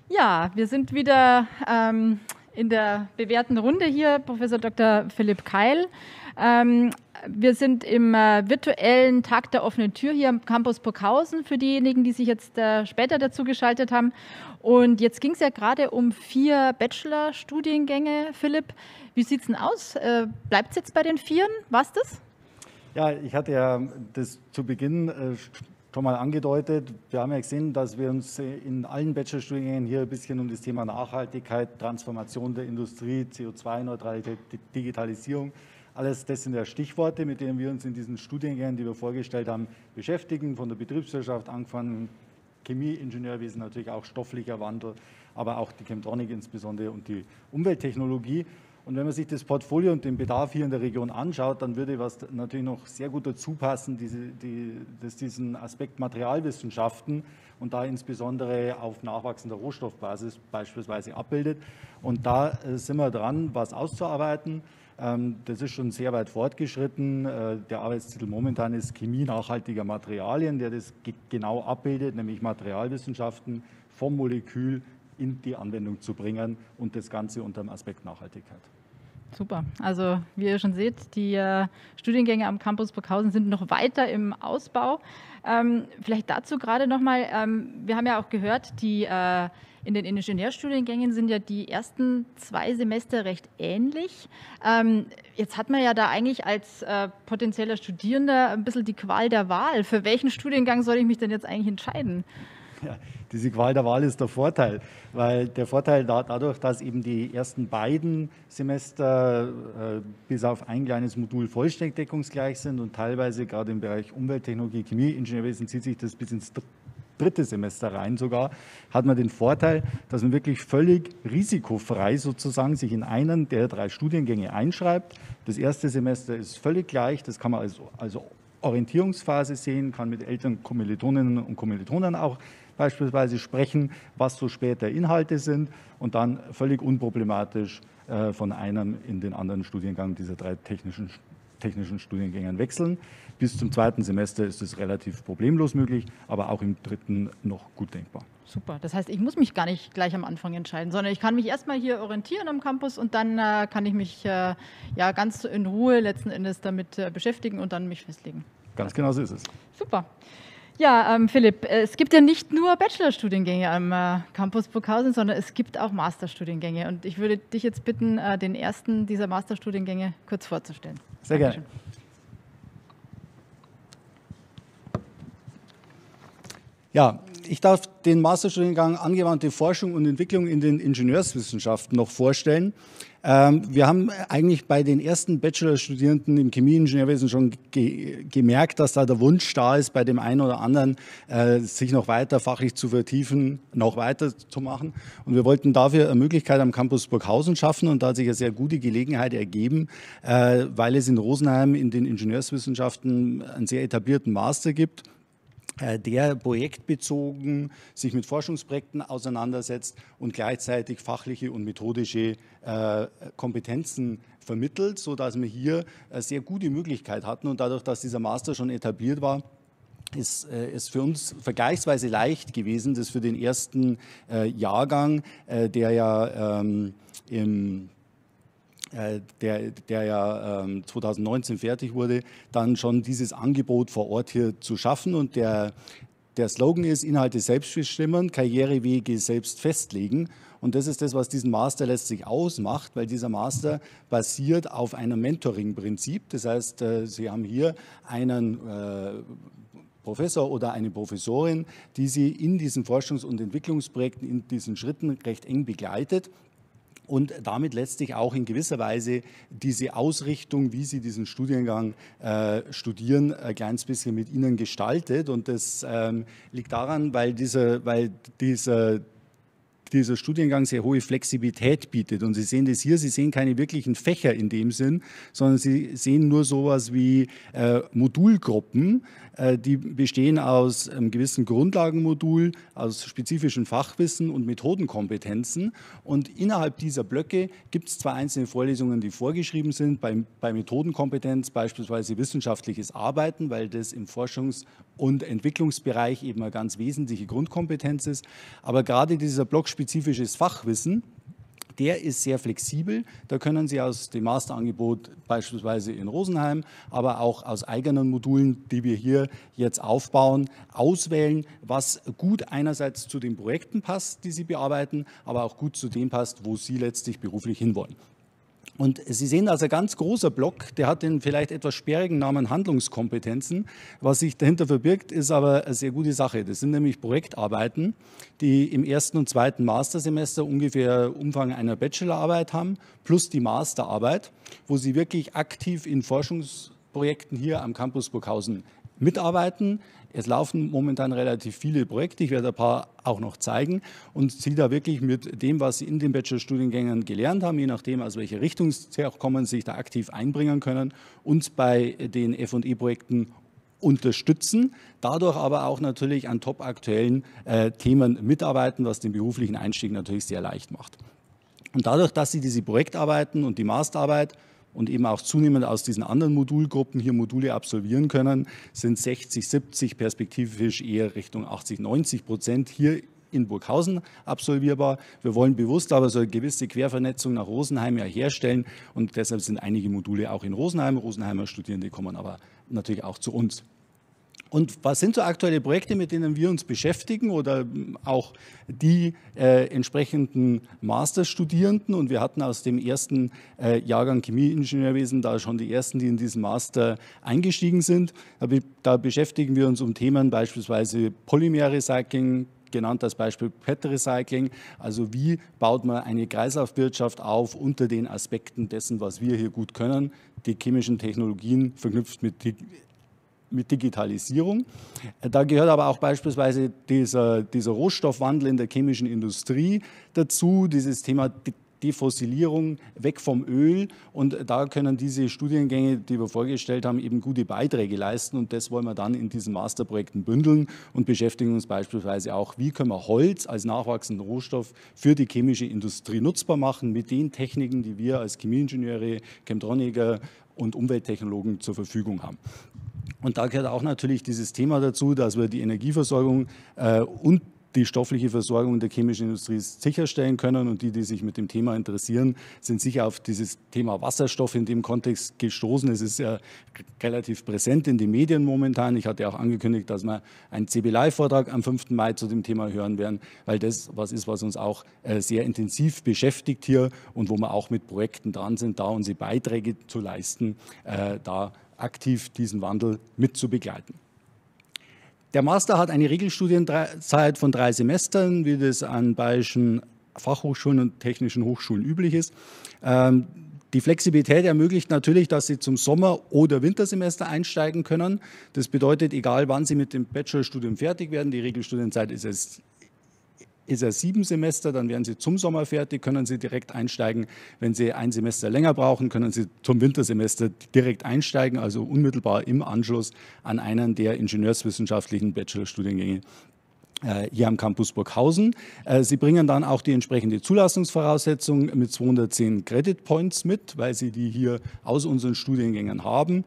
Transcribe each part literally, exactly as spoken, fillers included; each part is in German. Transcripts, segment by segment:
Ja, wir sind wieder ähm, in der bewährten Runde hier, Professor Doktor Philipp Keil. Ähm, wir sind im äh, virtuellen Tag der offenen Tür hier am Campus Burghausen, für diejenigen, die sich jetzt äh, später dazu geschaltet haben. Und jetzt ging es ja gerade um vier Bachelor-Studiengänge. Philipp, wie sieht es denn aus? Äh, Bleibt es jetzt bei den Vieren? War's das? Ja, ich hatte ja das zu Beginn äh, schon mal angedeutet. Wir haben ja gesehen, dass wir uns in allen Bachelorstudiengängen hier ein bisschen um das Thema Nachhaltigkeit, Transformation der Industrie, C O zwei Neutralität, Digitalisierung, alles das sind ja Stichworte, mit denen wir uns in diesen Studiengängen, die wir vorgestellt haben, beschäftigen, von der Betriebswirtschaft angefangen, Chemie, Ingenieurwesen, natürlich auch stofflicher Wandel, aber auch die Chemtronik insbesondere und die Umwelttechnologie. Und wenn man sich das Portfolio und den Bedarf hier in der Region anschaut, dann würde was natürlich noch sehr gut dazu passen, diese, die, dass diesen Aspekt Materialwissenschaften und da insbesondere auf nachwachsender Rohstoffbasis beispielsweise abbildet. Und da äh, sind wir dran, was auszuarbeiten. Ähm, das ist schon sehr weit fortgeschritten. Äh, der Arbeitstitel momentan ist Chemie nachhaltiger Materialien, der das ge genau abbildet, nämlich Materialwissenschaften vom Molekül in die Anwendung zu bringen und das Ganze unter dem Aspekt Nachhaltigkeit. Super. Also wie ihr schon seht, die äh, Studiengänge am Campus Burghausen sind noch weiter im Ausbau. Ähm, vielleicht dazu gerade nochmal, ähm, wir haben ja auch gehört, die, äh, in den Ingenieurstudiengängen sind ja die ersten zwei Semester recht ähnlich. Ähm, jetzt hat man ja da eigentlich als äh, potenzieller Studierender ein bisschen die Qual der Wahl. Für welchen Studiengang soll ich mich denn jetzt eigentlich entscheiden? Ja, diese Qual der Wahl ist der Vorteil, weil der Vorteil da, dadurch, dass eben die ersten beiden Semester äh, bis auf ein kleines Modul vollständig deckungsgleich sind und teilweise gerade im Bereich Umwelttechnologie, Chemie, Ingenieurwesen zieht sich das bis ins dritte Semester rein sogar, hat man den Vorteil, dass man wirklich völlig risikofrei sozusagen sich in einen der drei Studiengänge einschreibt. Das erste Semester ist völlig gleich, das kann man als, als Orientierungsphase sehen, kann mit Eltern, Kommilitoninnen und Kommilitonen auch beispielsweise sprechen, was so später Inhalte sind und dann völlig unproblematisch äh, von einem in den anderen Studiengang dieser drei technischen, technischen Studiengängen wechseln. Bis zum zweiten Semester ist es relativ problemlos möglich, aber auch im dritten noch gut denkbar. Super, das heißt, ich muss mich gar nicht gleich am Anfang entscheiden, sondern ich kann mich erstmal hier orientieren am Campus und dann äh, kann ich mich äh, ja ganz in Ruhe letzten Endes damit äh, beschäftigen und dann mich festlegen. Ganz genau so ist es. Super. Ja, ähm, Philipp, es gibt ja nicht nur Bachelorstudiengänge am äh, Campus Burghausen, sondern es gibt auch Masterstudiengänge. Und ich würde dich jetzt bitten, äh, den ersten dieser Masterstudiengänge kurz vorzustellen. Sehr Dankeschön. Gerne. Ja, ich darf den Masterstudiengang Angewandte Forschung und Entwicklung in den Ingenieurswissenschaften noch vorstellen. Wir haben eigentlich bei den ersten Bachelorstudierenden im Chemieingenieurwesen schon ge gemerkt, dass da der Wunsch da ist, bei dem einen oder anderen äh, sich noch weiter fachlich zu vertiefen, noch weiter zu machen. Und wir wollten dafür eine Möglichkeit am Campus Burghausen schaffen und da hat sich eine sehr gute Gelegenheit ergeben, äh, weil es in Rosenheim in den Ingenieurswissenschaften einen sehr etablierten Master gibt, der projektbezogen sich mit Forschungsprojekten auseinandersetzt und gleichzeitig fachliche und methodische äh, Kompetenzen vermittelt, sodass wir hier eine sehr gute Möglichkeit hatten. Und dadurch, dass dieser Master schon etabliert war, ist es für uns vergleichsweise leicht gewesen, das für den ersten äh, Jahrgang, äh, der ja ähm, im Der, der ja ähm, zweitausendneunzehn fertig wurde, dann schon dieses Angebot vor Ort hier zu schaffen. Und der, der Slogan ist, Inhalte selbst bestimmen, Karrierewege selbst festlegen. Und das ist das, was diesen Master letztlich ausmacht, weil dieser Master basiert auf einem Mentoring-Prinzip. Das heißt, äh, Sie haben hier einen äh, Professor oder eine Professorin, die Sie in diesen Forschungs- und Entwicklungsprojekten, in diesen Schritten recht eng begleitet. Und damit letztlich auch in gewisser Weise diese Ausrichtung, wie Sie diesen Studiengang äh, studieren, ein kleines bisschen mit Ihnen gestaltet. Und das ähm, liegt daran, weil dieser, weil dieser dieser Studiengang sehr hohe Flexibilität bietet. Und Sie sehen das hier, Sie sehen keine wirklichen Fächer in dem Sinn, sondern Sie sehen nur sowas wie äh, Modulgruppen, äh, die bestehen aus einem gewissen Grundlagenmodul, aus spezifischem Fachwissen und Methodenkompetenzen. Und innerhalb dieser Blöcke gibt es zwar einzelne Vorlesungen, die vorgeschrieben sind, bei, bei Methodenkompetenz beispielsweise wissenschaftliches Arbeiten, weil das im Forschungs- und Entwicklungsbereich eben eine ganz wesentliche Grundkompetenz ist. Aber gerade dieser Block spezifisches Fachwissen, der ist sehr flexibel. Da können Sie aus dem Masterangebot beispielsweise in Rosenheim, aber auch aus eigenen Modulen, die wir hier jetzt aufbauen, auswählen, was gut einerseits zu den Projekten passt, die Sie bearbeiten, aber auch gut zu dem passt, wo Sie letztlich beruflich hinwollen. Und Sie sehen also ein ganz großer Block, der hat den vielleicht etwas sperrigen Namen Handlungskompetenzen. Was sich dahinter verbirgt, ist aber eine sehr gute Sache. Das sind nämlich Projektarbeiten, die im ersten und zweiten Mastersemester ungefähr Umfang einer Bachelorarbeit haben, plus die Masterarbeit, wo Sie wirklich aktiv in Forschungsprojekten hier am Campus Burghausen mitarbeiten. Es laufen momentan relativ viele Projekte, ich werde ein paar auch noch zeigen und Sie da wirklich mit dem, was Sie in den Bachelorstudiengängen gelernt haben, je nachdem, aus welcher Richtung Sie auch kommen, sich da aktiv einbringen können und bei den F und E-Projekten unterstützen, dadurch aber auch natürlich an topaktuellen äh, Themen mitarbeiten, was den beruflichen Einstieg natürlich sehr leicht macht. Und dadurch, dass Sie diese Projektarbeiten und die Masterarbeit und eben auch zunehmend aus diesen anderen Modulgruppen hier Module absolvieren können, sind sechzig, siebzig, perspektivisch eher Richtung achtzig, neunzig Prozent hier in Burghausen absolvierbar. Wir wollen bewusst aber so eine gewisse Quervernetzung nach Rosenheim ja herstellen und deshalb sind einige Module auch in Rosenheim. Rosenheimer Studierende kommen aber natürlich auch zu uns. Und was sind so aktuelle Projekte, mit denen wir uns beschäftigen oder auch die äh, entsprechenden Masterstudierenden? Und wir hatten aus dem ersten äh, Jahrgang Chemieingenieurwesen da schon die ersten, die in diesen Master eingestiegen sind. Da, da beschäftigen wir uns um Themen beispielsweise Polymerrecycling, genannt als Beispiel P E T-Recycling. Also wie baut man eine Kreislaufwirtschaft auf unter den Aspekten dessen, was wir hier gut können, die chemischen Technologien verknüpft mit die mit Digitalisierung. Da gehört aber auch beispielsweise dieser, dieser Rohstoffwandel in der chemischen Industrie dazu, dieses Thema Defossilierung, weg vom Öl. Und da können diese Studiengänge, die wir vorgestellt haben, eben gute Beiträge leisten. Und das wollen wir dann in diesen Masterprojekten bündeln und beschäftigen uns beispielsweise auch, wie können wir Holz als nachwachsenden Rohstoff für die chemische Industrie nutzbar machen mit den Techniken, die wir als Chemieingenieure, Chemtroniker und Umwelttechnologen zur Verfügung haben. Und da gehört auch natürlich dieses Thema dazu, dass wir die Energieversorgung äh, und die stoffliche Versorgung der chemischen Industrie sicherstellen können. Und die, die sich mit dem Thema interessieren, sind sicher auf dieses Thema Wasserstoff in dem Kontext gestoßen. Es ist ja relativ präsent in den Medien momentan. Ich hatte auch angekündigt, dass wir einen C B Live-Vortrag am fünften Mai zu dem Thema hören werden, weil das was ist, was uns auch äh, sehr intensiv beschäftigt hier und wo wir auch mit Projekten dran sind, da unsere Beiträge zu leisten, äh, da aktiv diesen Wandel mit zu begleiten. Der Master hat eine Regelstudienzeit von drei Semestern, wie das an bayerischen Fachhochschulen und technischen Hochschulen üblich ist. Ähm, die Flexibilität ermöglicht natürlich, dass Sie zum Sommer- oder Wintersemester einsteigen können. Das bedeutet, egal wann Sie mit dem Bachelorstudium fertig werden, die Regelstudienzeit ist es ist er sieben Semester, dann werden Sie zum Sommer fertig, können Sie direkt einsteigen. Wenn Sie ein Semester länger brauchen, können Sie zum Wintersemester direkt einsteigen, also unmittelbar im Anschluss an einen der ingenieurswissenschaftlichen Bachelorstudiengänge äh, hier am Campus Burghausen. Äh, Sie bringen dann auch die entsprechende Zulassungsvoraussetzung mit zweihundertzehn Credit Points mit, weil Sie die hier aus unseren Studiengängen haben.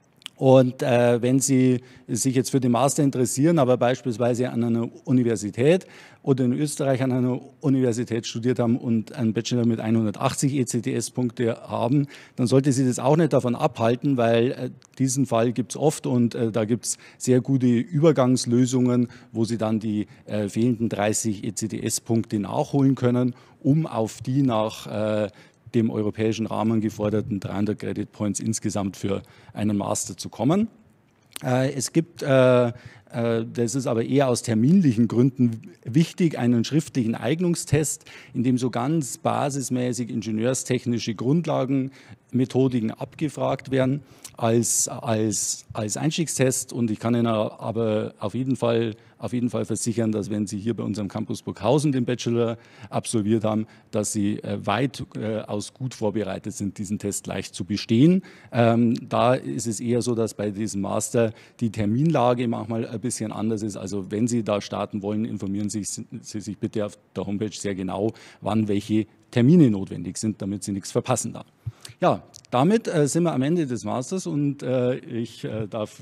Und äh, wenn Sie sich jetzt für den Master interessieren, aber beispielsweise an einer Universität oder in Österreich an einer Universität studiert haben und einen Bachelor mit hundertachtzig E C T S-Punkte haben, dann sollte Sie das auch nicht davon abhalten, weil äh, diesen Fall gibt es oft und äh, da gibt es sehr gute Übergangslösungen, wo Sie dann die äh, fehlenden dreißig E C T S-Punkte nachholen können, um auf die nach äh, dem europäischen Rahmen geforderten dreihundert Credit Points insgesamt für einen Master zu kommen. Äh, es gibt, äh, äh, das ist aber eher aus terminlichen Gründen wichtig, einen schriftlichen Eignungstest, in dem so ganz basismäßig ingenieurstechnische Grundlagen, Methodiken abgefragt werden als, als, als Einstiegstest. Und ich kann Ihnen aber auf jeden Fall, auf jeden Fall versichern, dass wenn Sie hier bei unserem Campus Burghausen den Bachelor absolviert haben, dass Sie äh, weitaus gut vorbereitet sind, diesen Test leicht zu bestehen. Ähm, da ist es eher so, dass bei diesem Master die Terminlage manchmal ein bisschen anders ist. Also wenn Sie da starten wollen, informieren Sie sich, Sie sich bitte auf der Homepage sehr genau, wann welche Termine notwendig sind, damit Sie nichts verpassen da. Ja, damit äh, sind wir am Ende des Masters und äh, ich äh, darf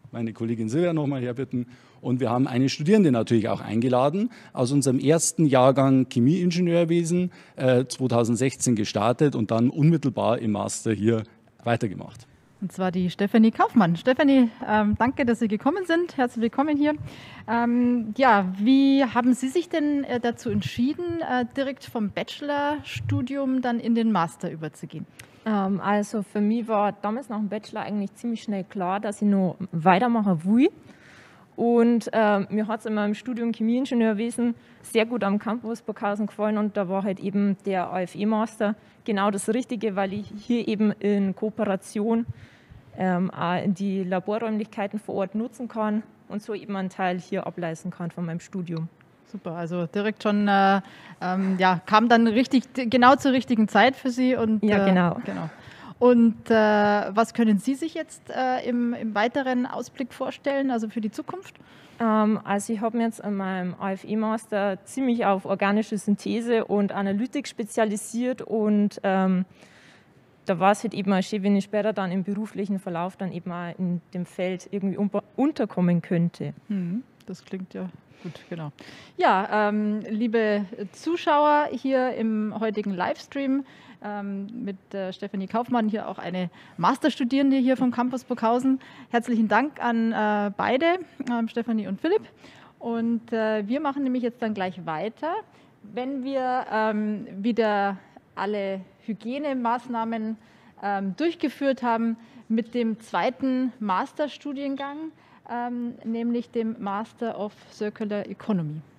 meine Kollegin Silvia nochmal herbitten. Und wir haben eine Studierende natürlich auch eingeladen, aus unserem ersten Jahrgang Chemieingenieurwesen, äh, zweitausendsechzehn gestartet und dann unmittelbar im Master hier weitergemacht. Und zwar die Stefanie Kaufmann. Stefanie, ähm, danke, dass Sie gekommen sind. Herzlich willkommen hier. Ähm, ja, wie haben Sie sich denn äh, dazu entschieden, äh, direkt vom Bachelorstudium dann in den Master überzugehen? Ähm, also für mich war damals nach dem Bachelor eigentlich ziemlich schnell klar, dass ich noch weitermachen will. Und äh, mir hat es in meinem Studium Chemieingenieurwesen sehr gut am Campus Burghausen gefallen und da war halt eben der A F E-Master genau das Richtige, weil ich hier eben in Kooperation ähm, auch die Laborräumlichkeiten vor Ort nutzen kann und so eben einen Teil hier ableisten kann von meinem Studium. Super, also direkt schon, äh, ähm, ja, kam dann richtig, genau zur richtigen Zeit für Sie. Und, ja, genau. Äh, genau. Und äh, was können Sie sich jetzt äh, im, im weiteren Ausblick vorstellen, also für die Zukunft? Ähm, also ich habe mich jetzt in meinem A F E-Master ziemlich auf organische Synthese und Analytik spezialisiert und ähm, da war es halt eben auch schön, wenn ich später dann im beruflichen Verlauf dann eben auch in dem Feld irgendwie unterkommen könnte. Mhm, das klingt ja gut, genau. Ja, ähm, liebe Zuschauer hier im heutigen Livestream, Ähm, mit äh, Stefanie Kaufmann, hier auch eine Masterstudierende hier vom Campus Burghausen. Herzlichen Dank an äh, beide, ähm, Stefanie und Philipp. Und äh, wir machen nämlich jetzt dann gleich weiter, wenn wir ähm, wieder alle Hygienemaßnahmen ähm, durchgeführt haben mit dem zweiten Masterstudiengang, ähm, nämlich dem Master of Circular Economy.